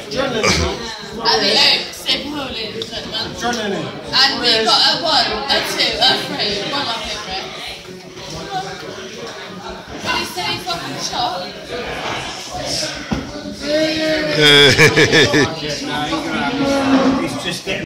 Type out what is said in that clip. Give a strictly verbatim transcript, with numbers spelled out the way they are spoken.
And the Oaks, they're holding gentlemen. Adrenaline. And we got a one, a two, a three, one my favourite. Really silly fucking shot. He's just getting